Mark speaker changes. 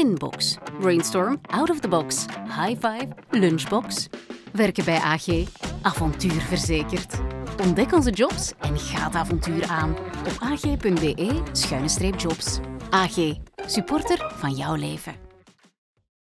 Speaker 1: Inbox, brainstorm, out of the box, high five, lunchbox. Werken bij AG, avontuur verzekerd. Ontdek onze jobs en ga het avontuur aan op ag.be/jobs. AG, supporter van jouw leven.